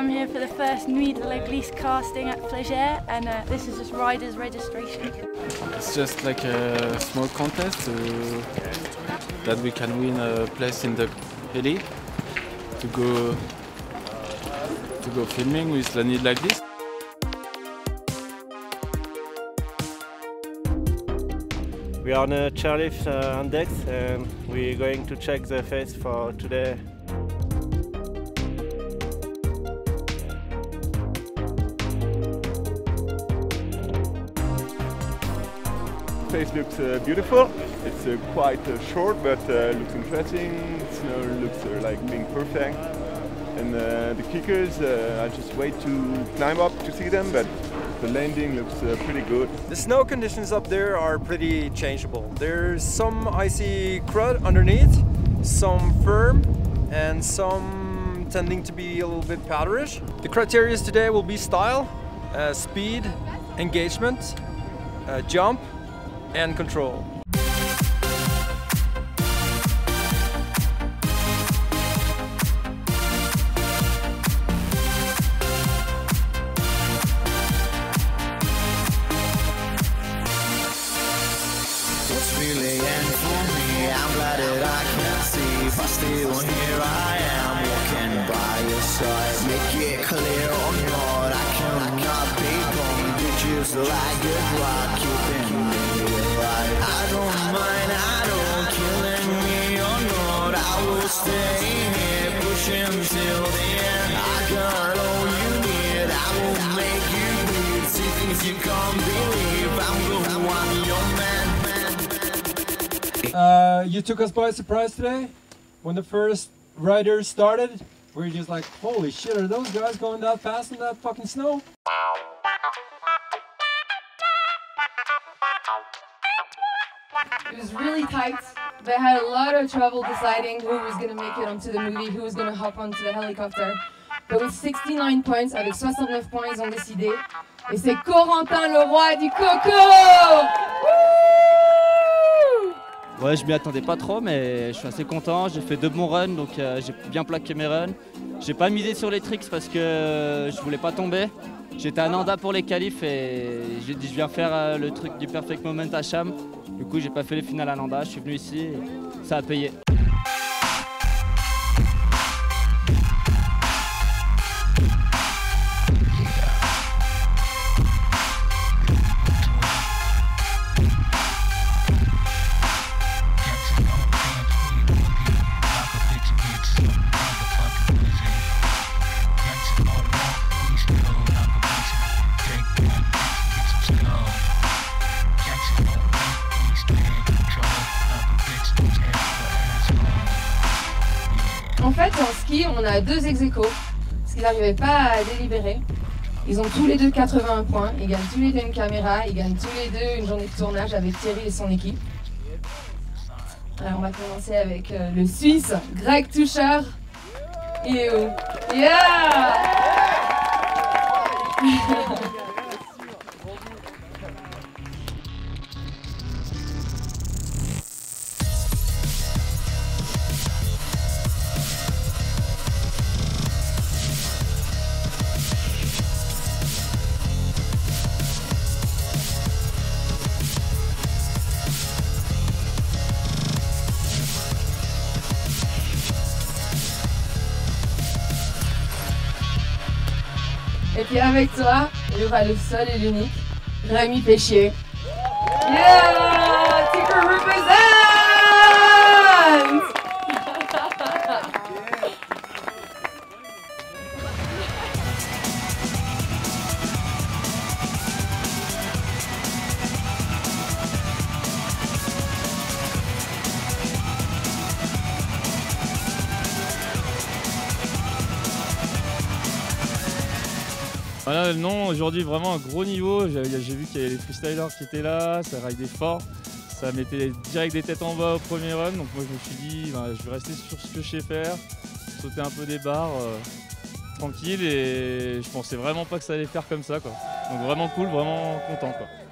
I'm here for the first Nuit de l'Église casting at Flégère, and this is just riders registration. It's just like a small contest that we can win a place in the heli to go filming with La Nuit de l'Église. We are on a chairlift on decks and we're going to check the face for today. Face looks beautiful. It's quite short, but looks interesting. Snow looks like being perfect. And the kickers, I just wait to climb up to see them, but the landing looks pretty good. The snow conditions up there are pretty changeable. There's some icy crud underneath, some firm, and some tending to be a little bit powderish. The criteria today will be style, speed, engagement, jump, and control. What's really in for me? I'm glad that I can see. But still here I am, walking by your side. Make it clear or not, I cannot be wrong. You're just like goodbye, keeping me alive. I don't mind, I don't killing me or not. I will stay here, pushing till the end. I got all you need, I will make you bleed. See things you can't believe, I'm the one, your man. You took us by surprise today when the first riders started. We were just like, holy shit, are those guys going that fast in that fucking snow? It was really tight. They had a lot of trouble deciding who was going to make it onto the movie, who was going to hop onto the helicopter. But with 69 points, avec 69 points, ils ont décidé. Et c'est Corentin le roi du coco! Ouais, je m'y attendais pas trop, mais je suis assez content. J'ai fait 2 bons runs, donc j'ai bien plaqué mes runs. J'ai pas misé sur les tricks parce que je voulais pas tomber. J'étais à Nanda pour les qualifs et j'ai dit je viens faire le truc du Perfect Moment à Cham. Du coup, j'ai pas fait les finales à Nanda, je suis venu ici et ça a payé. En fait, en ski, on a 2 ex-aequo, parce qu'ils n'arrivaient pas à délibérer. Ils ont tous les deux 81 points, ils gagnent tous les deux une caméra, ils gagnent tous les deux une journée de tournage avec Thierry et son équipe. Alors on va commencer avec le Suisse, Greg Touchard. Il est où? Yeah! Et puis avec toi, il y aura le seul et l'unique, Rémi Péchier. Yeah! Tinker represent! Voilà, non, aujourd'hui vraiment un gros niveau. J'ai vu qu'il y avait les freestylers qui étaient là, ça raidait fort. Ça mettait direct des têtes en bas au premier run. Donc moi je me suis dit, je vais rester sur ce que je sais faire, sauter un peu des barres, tranquille. Et je pensais vraiment pas que ça allait faire comme ça, quoi. Donc vraiment cool, vraiment content, quoi.